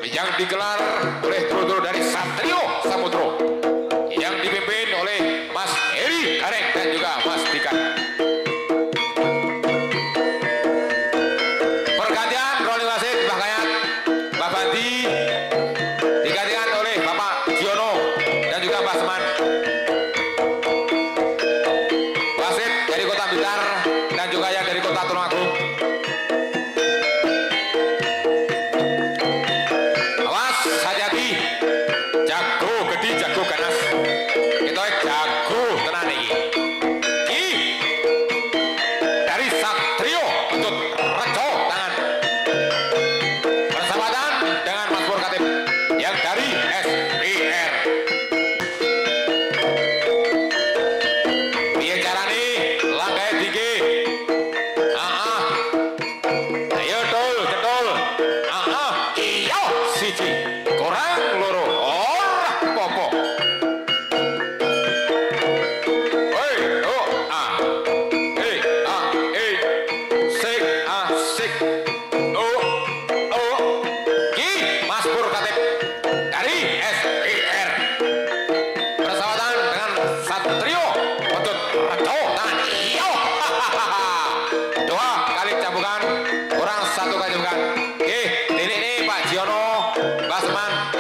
yang digelar oleh dulur dari Satrio Samudro yang dipimpin oleh Mas Heri Kareng dan juga Mas Dika. Pergantian rolling wasit Mbah Kayat, Mbah Bandi digantikan oleh Bapak Giono dan juga Mbah Seman. Wasit dari Kota Blitar dan juga yang dari Kota Tulungagung. Awas hati-hati, jago gede jago ganas. Kita jago tenan iki. Ki dari Satrio untuk reco tangan. Persahabatan dengan Mas Pur Katib yang dari SPR. Piye carane langgahe tinggi. Ayo tol cetol. Iya siji kurang loro ora popo. Hei oh sik Ki Mas Pur Katib dari SPR. Persahabatan dengan Satrio untuk reco tangan. Iya. Dua kali cambukan kurang satu kali cambukan. Ini Pak Giono, Mbak Seman